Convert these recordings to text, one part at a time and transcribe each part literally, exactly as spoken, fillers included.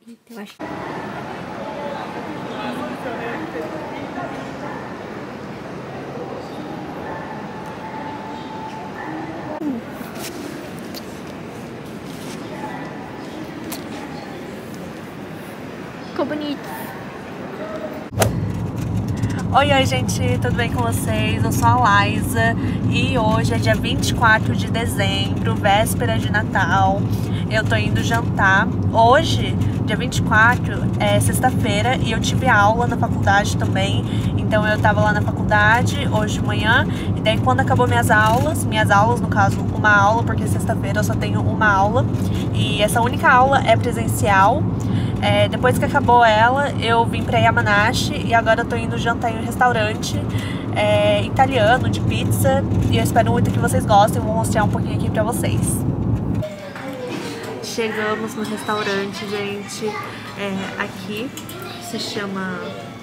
Eu acho. Ficou bonito. Oi, oi gente, tudo bem com vocês? Eu sou a Laísa e hoje é dia vinte e quatro de dezembro, véspera de Natal. Eu tô indo jantar. Hoje, dia vinte e quatro, é sexta-feira e eu tive aula na faculdade também. Então eu tava lá na faculdade hoje de manhã e daí quando acabou minhas aulas, minhas aulas no caso uma aula, porque sexta-feira eu só tenho uma aula e essa única aula é presencial. É, depois que acabou ela, eu vim pra Yamanashi e agora eu tô indo jantar em um restaurante é, italiano, de pizza. E eu espero muito que vocês gostem, vou mostrar um pouquinho aqui pra vocês. Chegamos no restaurante, gente. É, aqui se chama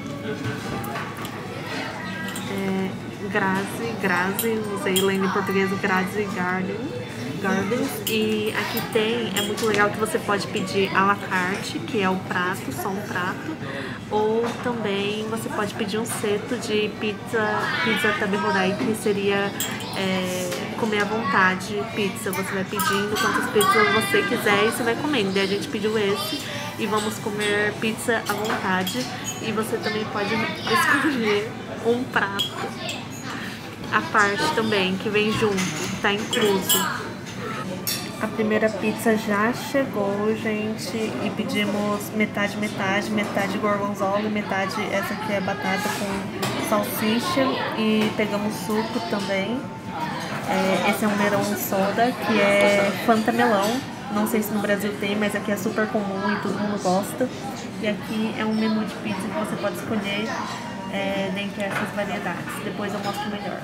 é, Grazi, Grazi, não sei lendo em português, Grazi Garden. Gardens. E aqui tem, é muito legal que você pode pedir à la carte, que é o prato, só um prato, ou também você pode pedir um seto de pizza, pizza tabehodai, que seria é, comer à vontade pizza. Você vai pedindo quantas pizzas você quiser e você vai comendo. E a gente pediu esse e vamos comer pizza à vontade. E você também pode escolher um prato à parte também, que vem junto, tá incluso. A primeira pizza já chegou, gente, e pedimos metade, metade, metade gorgonzola e metade essa aqui é batata com salsicha e pegamos suco também. É, esse é um melão soda, que é Fanta melão, não sei se no Brasil tem, mas aqui é super comum e todo mundo gosta. E aqui é um menu de pizza que você pode escolher é, dentre essas variedades, depois eu mostro melhor.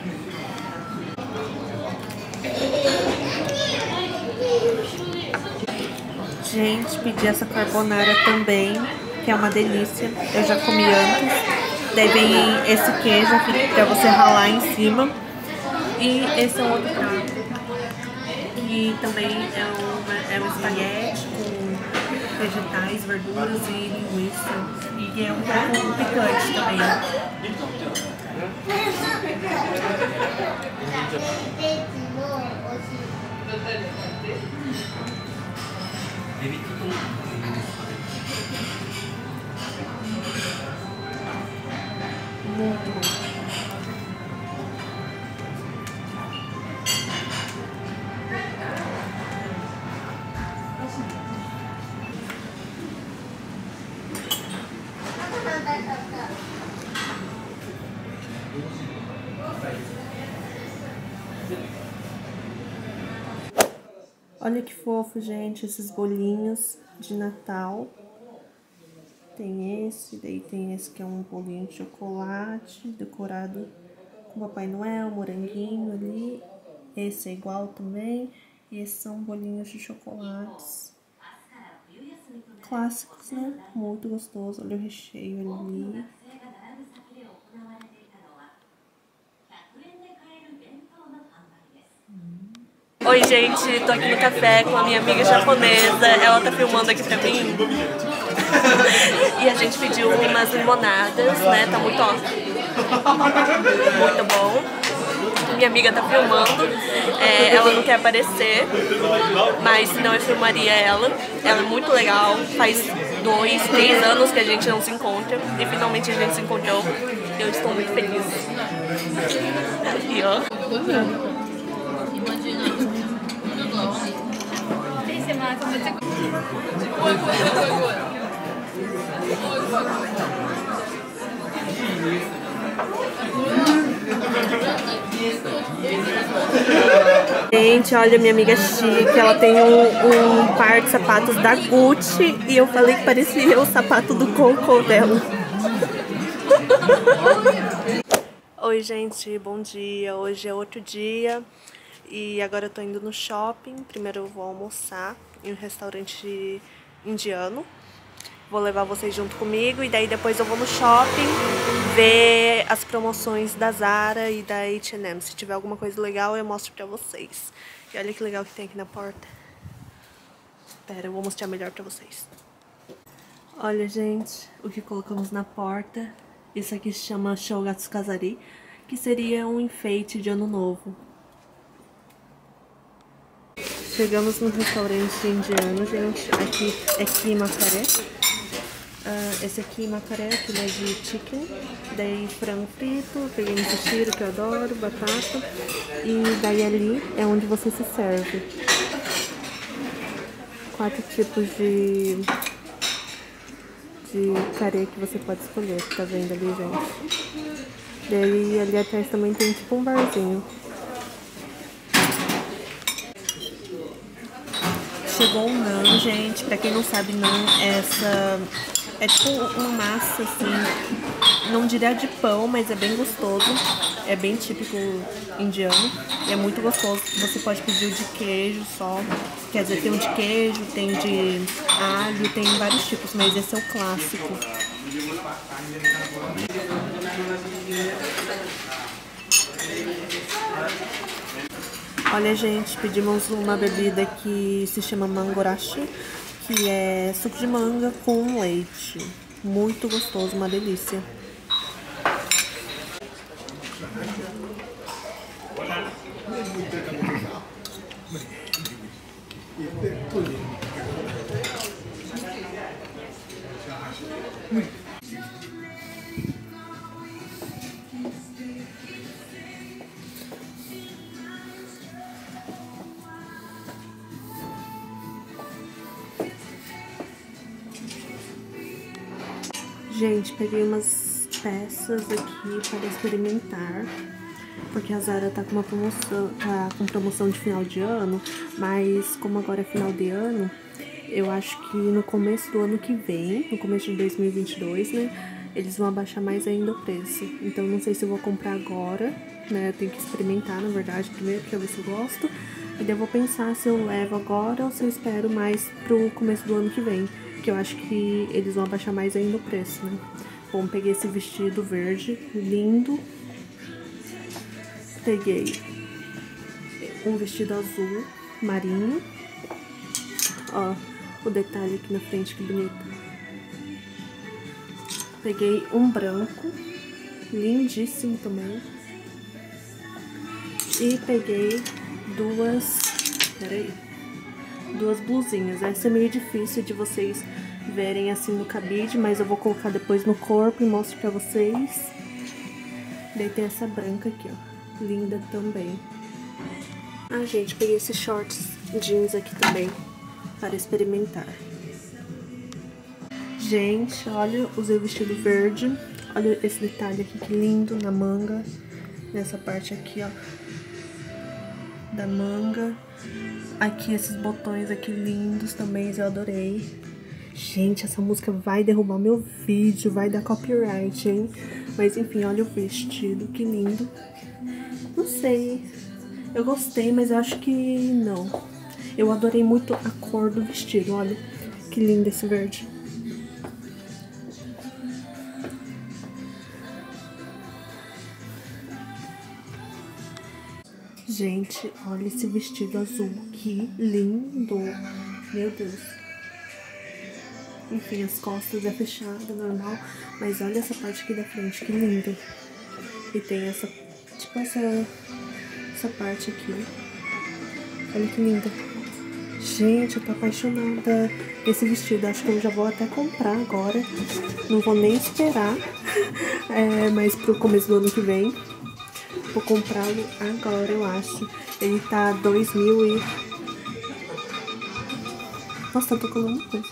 Gente, pedi essa carbonara também, que é uma delícia. Eu já comi antes. Daí vem esse queijo aqui pra você ralar em cima. E esse é um outro prato, que também é, uma, é um espaguete com vegetais, verduras e linguiça. E é um pouco picante também. Muito bom. Olha que fofo, gente, esses bolinhos de Natal. Tem esse, daí tem esse que é um bolinho de chocolate decorado com Papai Noel, moranguinho ali. Esse é igual também. E esses são bolinhos de chocolates clássicos, né? Muito gostoso. Olha o recheio ali. Oi, gente, tô aqui no café com a minha amiga japonesa. Ela tá filmando aqui pra mim. E a gente pediu umas limonadas, né? Tá muito, ó, muito bom. Minha amiga tá filmando. É, ela não quer aparecer, mas senão eu filmaria ela. Ela é muito legal. Faz dois, três anos que a gente não se encontra. E finalmente a gente se encontrou. Eu estou muito feliz. E ó. Gente, olha minha amiga chique, ela tem um, um par de sapatos da Gucci e eu falei que parecia o sapato do Coco dela. Oi gente, bom dia, hoje é outro dia e agora eu tô indo no shopping. Primeiro eu vou almoçar em um restaurante indiano. Vou levar vocês junto comigo e daí depois eu vou no shopping ver as promoções da Zara e da H and M. Se tiver alguma coisa legal eu mostro pra vocês. E olha que legal que tem aqui na porta. Pera, eu vou mostrar melhor pra vocês. Olha, gente, o que colocamos na porta. Isso aqui se chama Shogatsukazari, que seria um enfeite de ano novo. Chegamos no restaurante indiano, gente. Aqui é Kimakare. Uh, esse aqui, macaré, aquele é de chicken. Daí frango frito, peguei um sushiro que eu adoro, batata. E daí ali é onde você se serve. Quatro tipos de, de carê que você pode escolher, tá vendo ali, gente? Daí ali atrás também tem tipo um barzinho. Chegou um naan, gente. Pra quem não sabe, naan é essa... é tipo uma massa, assim, não diria de pão, mas é bem gostoso. É bem típico indiano e é muito gostoso. Você pode pedir o de queijo só. Quer dizer, tem o de queijo, tem de alho, tem vários tipos, mas esse é o clássico. Olha, gente, pedimos uma bebida que se chama mangorashi, que é suco de manga com leite. Muito gostoso, uma delícia. Gente, peguei umas peças aqui para experimentar, porque a Zara tá com uma promoção, tá com promoção de final de ano, mas como agora é final de ano, eu acho que no começo do ano que vem, no começo de dois mil e vinte e dois, né, eles vão abaixar mais ainda o preço. Então não sei se eu vou comprar agora, né, eu tenho que experimentar, na verdade, primeiro pra ver se eu gosto, e daí eu vou pensar se eu levo agora ou se eu espero mais pro começo do ano que vem. Que eu acho que eles vão abaixar mais ainda o preço, né? Bom, peguei esse vestido verde, lindo. Peguei um vestido azul, marinho. Ó, o detalhe aqui na frente, que bonito. Peguei um branco, lindíssimo também. E peguei duas... Peraí. Duas blusinhas. Essa é meio difícil de vocês verem assim no cabide, mas eu vou colocar depois no corpo e mostro pra vocês. Daí tem essa branca aqui, ó. Linda também. Ah, gente, peguei esses shorts jeans aqui também para experimentar. Gente, olha, usei o vestido verde. Olha esse detalhe aqui, que lindo, na manga. Nessa parte aqui, ó, da manga. Aqui esses botões aqui lindos também, eu adorei. Gente, essa música vai derrubar meu vídeo, vai dar copyright, hein? Mas enfim, olha o vestido, que lindo. Não sei, eu gostei, mas eu acho que não. Eu adorei muito a cor do vestido, olha. Que lindo esse verde. Gente, olha esse vestido azul, que lindo! Meu Deus! Enfim, as costas é fechada, normal, mas olha essa parte aqui da frente, que lindo! E tem essa, tipo essa, essa parte aqui. Olha que linda! Gente, eu tô apaixonada nesse vestido, acho que eu já vou até comprar agora. Não vou nem esperar, é, mas pro começo do ano que vem. Vou comprá-lo agora, eu acho. Ele tá dois mil e... Nossa, tá tocando uma coisa.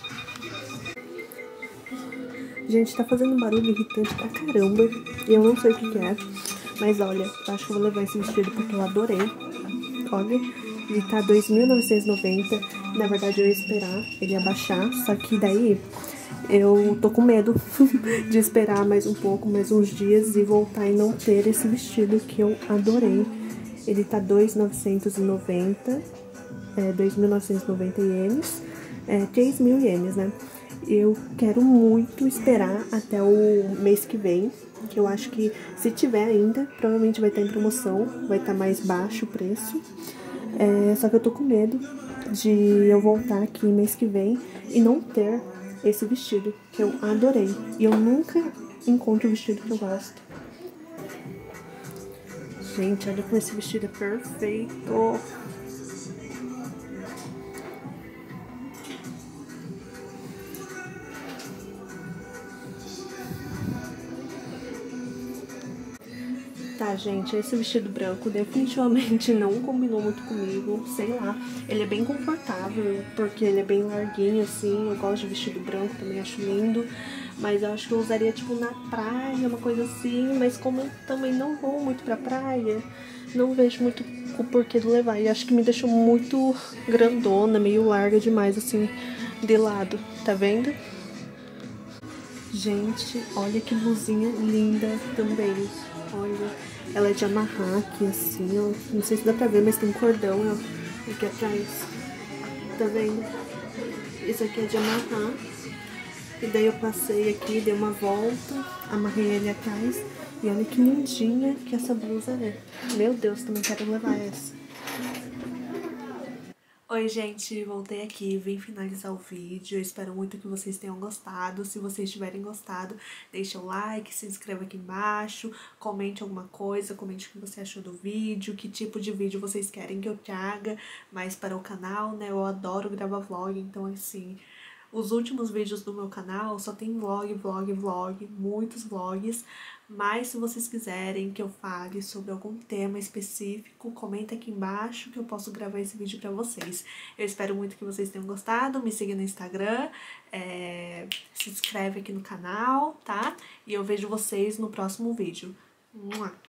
Gente, tá fazendo um barulho irritante pra caramba. E eu não sei o que que é. Mas olha, eu acho que eu vou levar esse vestido porque eu adorei. Olha, ele tá dois mil novecentos e noventa. Na verdade, eu ia esperar ele abaixar. Só que daí... eu tô com medo de esperar mais um pouco, mais uns dias e voltar e não ter esse vestido que eu adorei. Ele tá dois mil novecentos e noventa, é, dois mil novecentos e noventa ienes, é, três mil ienes, né? Eu quero muito esperar até o mês que vem, que eu acho que se tiver ainda, provavelmente vai estar em promoção, vai estar mais baixo o preço. É, só que eu tô com medo de eu voltar aqui mês que vem e não ter esse vestido, que eu adorei. E eu nunca encontro o vestido que eu gosto. Gente, olha como esse vestido é perfeito. Tá, gente, esse vestido branco definitivamente não combinou muito comigo, sei lá. Ele é bem confortável, porque ele é bem larguinho, assim. Eu gosto de vestido branco, também acho lindo. Mas eu acho que eu usaria, tipo, na praia, uma coisa assim. Mas como eu também não vou muito pra praia, não vejo muito o porquê de levar. E acho que me deixou muito grandona, meio larga demais, assim, de lado. Tá vendo? Gente, olha que blusinha linda também. Olha, ela é de amarrar aqui assim, ó. Não sei se dá pra ver, mas tem um cordão, ó, aqui atrás. Tá vendo? Esse aqui é de amarrar. E daí eu passei aqui, dei uma volta, amarrei ele atrás. E olha que lindinha que essa blusa é. Meu Deus, também quero levar essa. Oi, gente, voltei aqui, vim finalizar o vídeo. Eu espero muito que vocês tenham gostado. Se vocês tiverem gostado, deixa o like, se inscreva aqui embaixo, comente alguma coisa, comente o que você achou do vídeo, que tipo de vídeo vocês querem que eu traga mais para o canal, né? Eu adoro gravar vlog, então assim, os últimos vídeos do meu canal só tem vlog, vlog, vlog, muitos vlogs, mas se vocês quiserem que eu fale sobre algum tema específico, comenta aqui embaixo que eu posso gravar esse vídeo pra vocês. Eu espero muito que vocês tenham gostado, me siga no Instagram, é, se inscreve aqui no canal, tá? E eu vejo vocês no próximo vídeo. Mua!